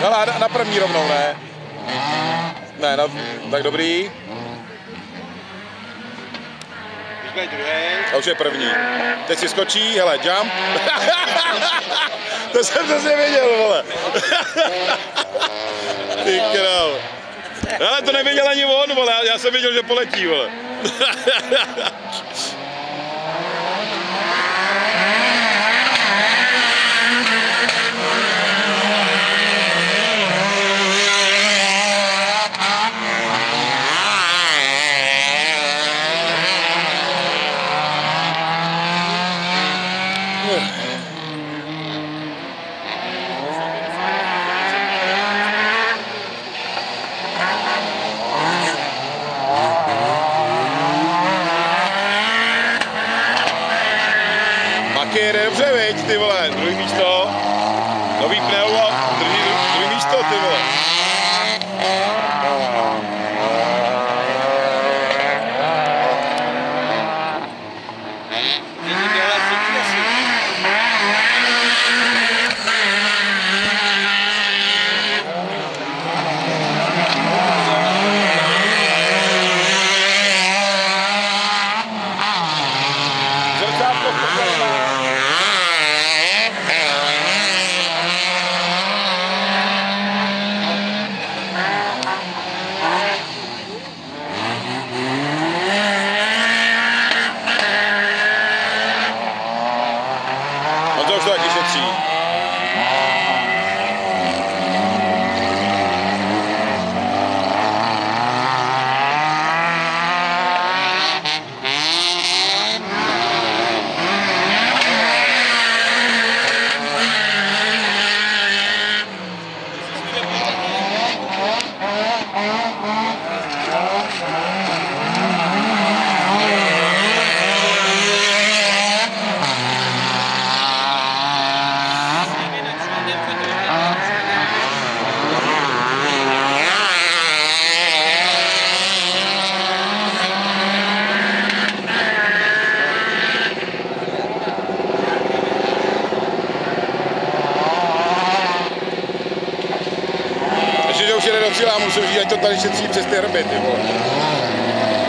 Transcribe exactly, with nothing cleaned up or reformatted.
Hele, na, na první rovnou, ne? Ne, na, tak dobrý. A už je první. Teď si skočí, hele, jump. To jsem přesně věděl, vole. Ty král. Ale to nevěděl ani on, vole, já jsem věděl, že poletí, vole. Jede dobře, viď, ty vole, druhý místo, nový pneu a druhý, druhý místo, ty vole. To už to taky šetří. Že už jede do cíle a musím říct, ať to tady šetří přes ty hrby, ty vole.